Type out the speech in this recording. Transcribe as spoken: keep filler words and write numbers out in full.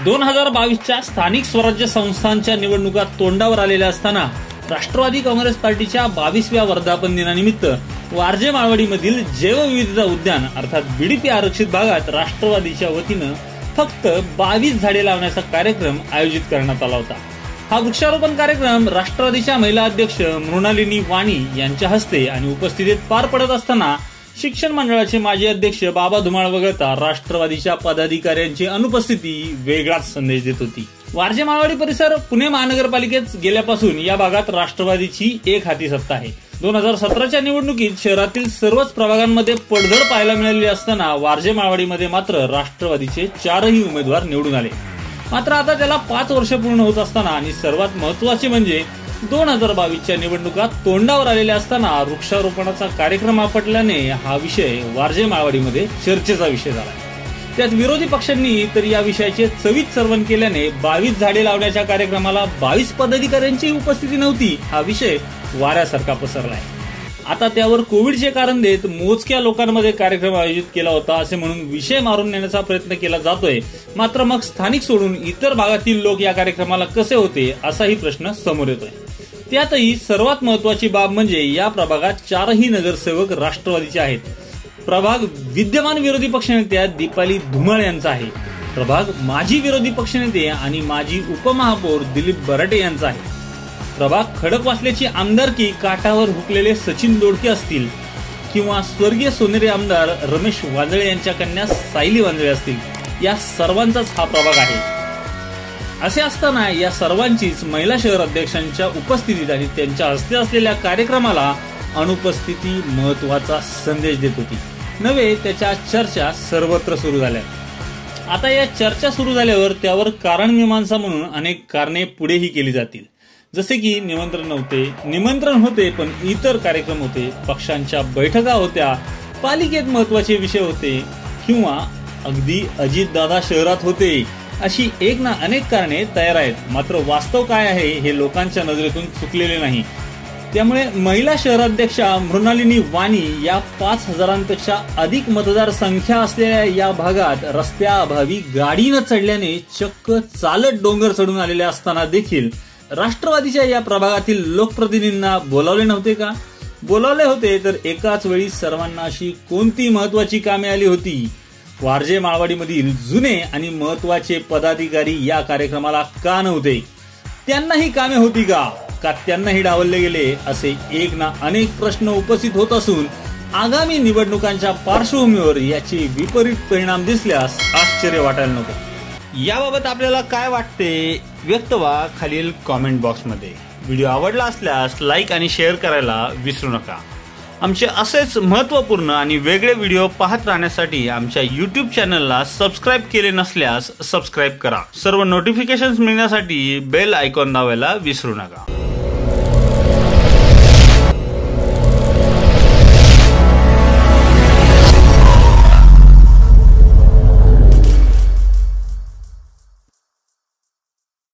दोन हजार बावीसच्या स्थानिक स्वराज्य संस्थांच्या निवडणुका तोंडावर आलेल्या असताना राष्ट्रवादी काँग्रेस पार्टीच्या बावीसव्या वर्धापन दिनानिमित्त वारजे माळवाडीमधील जैवविविधता उद्यान अर्थात बीडीपी आरक्षित भागात राष्ट्रवादीच्या वतीनं फक्त बावीस झाडे लावण्याचा कार्यक्रम आयोजित करण्यात आला होता। हा वृक्षारोपण कार्यक्रम राष्ट्रवादीच्या महिला अध्यक्ष मृणालिनी वाणी यांच्या हस्ते आणि उपस्थितीत पार पडत असताना शिक्षण मंडळाचे माजी अध्यक्ष बाबा धुमाळ वगळता राष्ट्रवादीच्या पदाधिकाऱ्यांची अनुपस्थिती वेगळाच संदेश देत होती। वारजे माळवाडी परिसर पुणे महानगरपालिकेत गेल्यापासून या भागात राष्ट्रवादीची एक हाती सत्ता आहे। दोन हजार सतराच्या निवडणुकीत शहरातील सर्वच प्रभागांमध्ये पडझड पाहायला मिळाली असताना वारजे माळवाडीमध्ये मात्र राष्ट्रवादीचे चारही उमेदवार निवडून आले। मात्र आता त्याला पाच वर्ष पूर्ण होत असताना आणि सर्वात महत्वाचे म्हणजे दोन हजार बावीसच्या निवडणुका तोंडावर आलेल्या असताना वृक्षारोपणाचा कार्यक्रम आपटल्याने हा विषय वारजे माळवाडीमध्ये चर्चेचा विषय झाला। त्यात विरोधी पक्षांनी तर या विषयाचे चवीत सर्वन केल्याने बावीस झाडे लावण्याच्या कार्यक्रमाला बावीस पदाधिकाऱ्यांची उपस्थिती नव्हती हा विषय वाऱ्यासारखा पसरलाय। आता त्यावर कोविडचे कारण देत मोजक्या लोकांमध्ये कार्यक्रम आयोजित केला होता असे म्हणून विषय मारून नेण्याचा प्रयत्न केला जातोय। मात्र मग स्थानिक सोडून इतर भागातील लोक या कार्यक्रमाला कसे होते असाही प्रश्न समोर येतोय। त्यातही सर्वात महत्वाची बाब म्हणजे या प्रभागात चारही नगरसेवक राष्ट्रवादीचे आहेत। प्रभाग विद्यमान विरोधी पक्षनेत्या दीपाली धुमाळ यांचा आहे। प्रभाग माजी विरोधी पक्षनेते आणि माजी उपमहापौर दिलीप बराटे यांचा आहे। प्रभाग खडकवासल्याची आमदारकी काठावर हुकलेले सचिन दोडके असतील किंवा स्वर्गीय सोनेरी आमदार रमेश वांजळे यांच्या कन्या सायली वांजळे असतील, या सर्वांचाच हा प्रभाग आहे। असे असताना या सर्वांचीच महिला शहर अध्यक्षांच्या उपस्थितीत आणि त्यांच्या हस्ते असलेल्या कार्यक्रमाला अनुपस्थिती महत्वाचा संदेश देत होती नव्हे त्याच्या चर्चा सर्वत्र सुरू झाल्या। आता या चर्चा सुरू झाल्यावर त्यावर कारण मीमांसा म्हणून अनेक कारणे पुढेही केली जातील, जसे की निमंत्रण नव्हते, निमंत्रण होते पण इतर कार्यक्रम होते, पक्षांच्या बैठका होत्या, पालिकेत महत्वाचे विषय होते किंवा अगदी अजितदादा शहरात होते, अशी एक ना अनेक कारणे तयार आहेत। मात्र वास्तव काय आहे हे लोकांच्या नजरेतून चुकलेले नाही। त्यामुळे महिला शहराध्यक्षा मृणालिनी वाणी या पाच हजारांपेक्षा अधिक मतदार संख्या असलेल्या या भागात रस्त्याअभावी गाडी न चढल्याने चक्क चालत डोंगर चढून आलेल्या असताना देखील राष्ट्रवादीच्या या प्रभागातील लोकप्रतिनिधींना बोलावले नव्हते का? बोलावले होते तर एकाच वेळी सर्वांना अशी कोणती महत्वाची कामे आली होती? वारजे माळवाडीमधील जुने आणि महत्वाचे पदाधिकारी या कार्यक्रमाला का नव्हते? त्यांनाही कामे होती का? का त्यांनाही डावलले गेले? असे एक ना अनेक प्रश्न उपस्थित होत असून आगामी निवडणुकांच्या पार्श्वभूमीवर याचे विपरीत परिणाम दिसल्यास आश्चर्य वाटायला नको। याबाबत आपल्याला काय वाटते व्यक्त व्हा खालील कॉमेंट बॉक्समध्ये। व्हिडिओ आवडला असल्यास लाईक आणि शेअर करायला विसरू नका। आमचे असेच महत्त्वपूर्ण आणि वेगळे व्हिडिओ पाहत राहण्यासाठी आमच्या यूट्यूब चॅनलला सबस्क्राईब केले नसल्यास सबस्क्राईब करा। सर्व नोटिफिकेशन्स मिळण्यासाठी बेल आयकॉन दाबायला विसरू नका।